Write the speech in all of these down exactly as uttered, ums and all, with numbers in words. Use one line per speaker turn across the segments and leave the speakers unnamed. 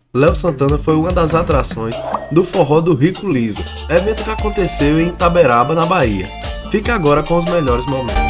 Léo Santana foi uma das atrações do Forró do Rico Liso, evento que aconteceu em Itaberaba, na Bahia. Fique agora com os melhores momentos.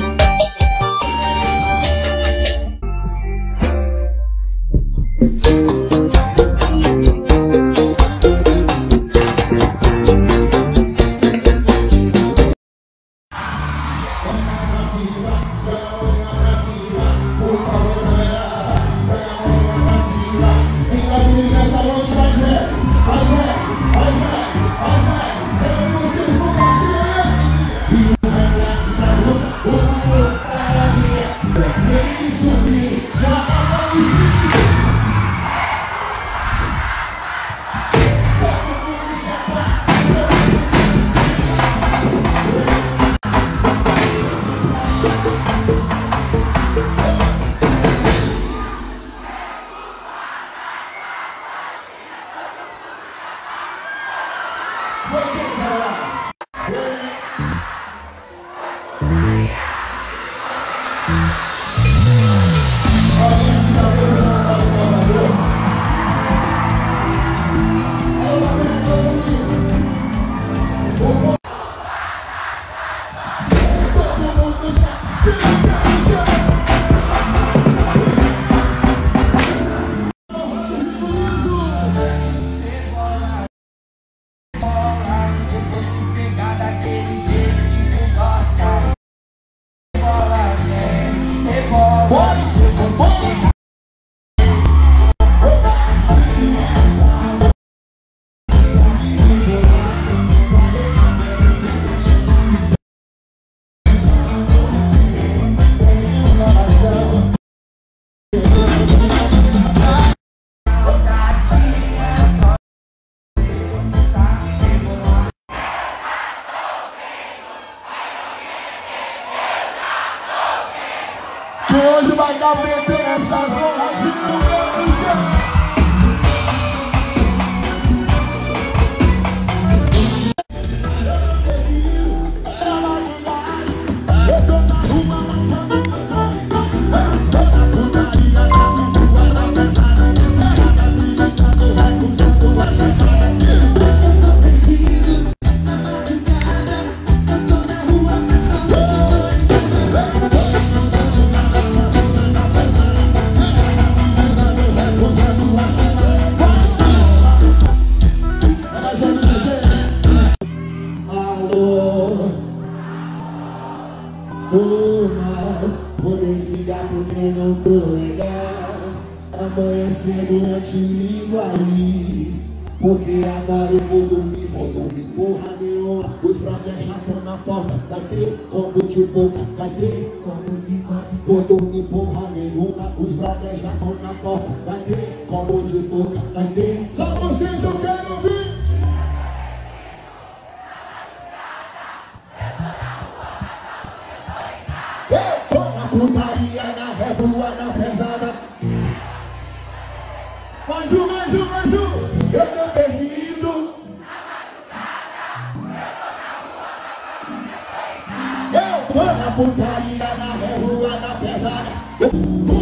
Que hoje vai dar P T nessa zona de Puxa. Tô mal, vou desligar porque não tô legal. Amanhã cedo eu te ligo aí, porque agora eu vou dormir, vou dormir porra nenhuma. Os brothers já tão na porta, vai ter combo de boca, vai ter combo de boca. Vou dormir porra nenhuma, os brothers já tão na porta, vai ter combo de boca, vai ter. Só vocês eu quero ouvir. Putaria na revoada pesada. Mais um, mais um, mais um. Eu tô perdido. Eu tô na putaria na revoada pesada. Eu tô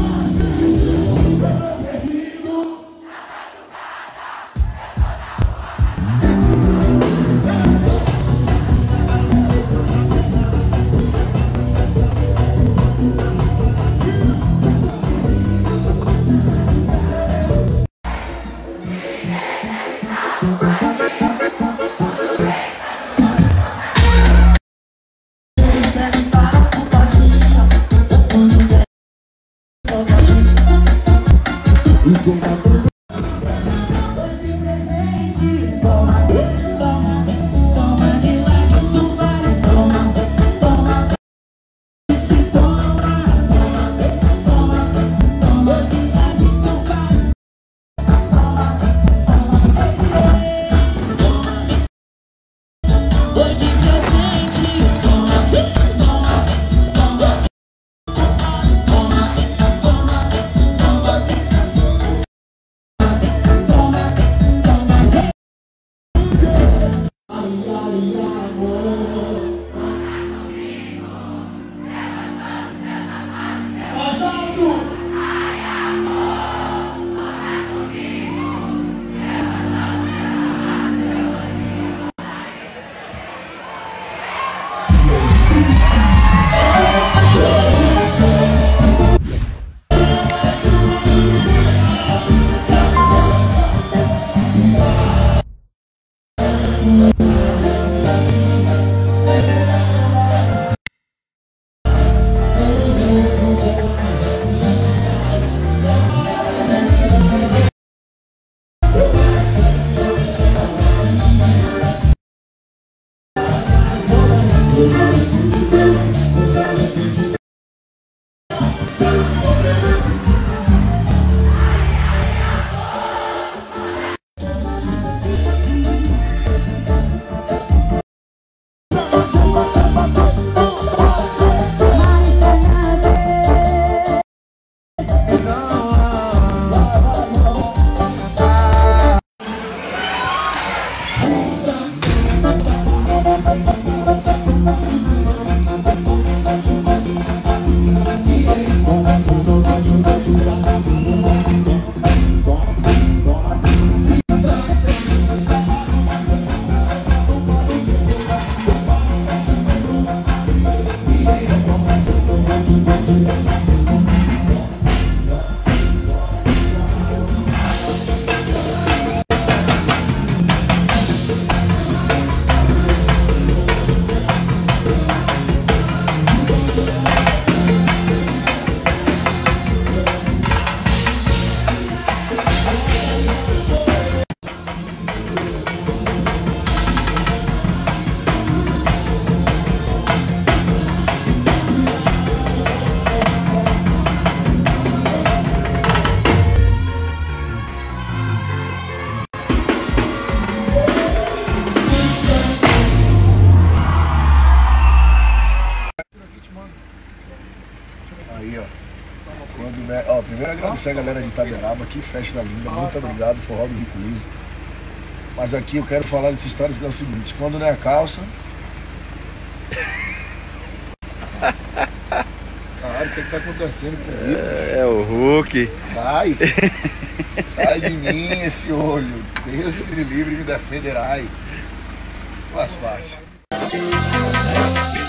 perdido. Para
Quando, né? Ó, primeiro agradecer a galera de Itaberaba, que festa linda, muito obrigado, forró do Rico Liso. Mas aqui eu quero falar dessa história porque é o seguinte, quando não é calça. Cara, o que, é que tá acontecendo comigo?
É, é o Hulk.
Sai! Sai de mim esse olho. Deus que me livre e me defenderai. Faz parte.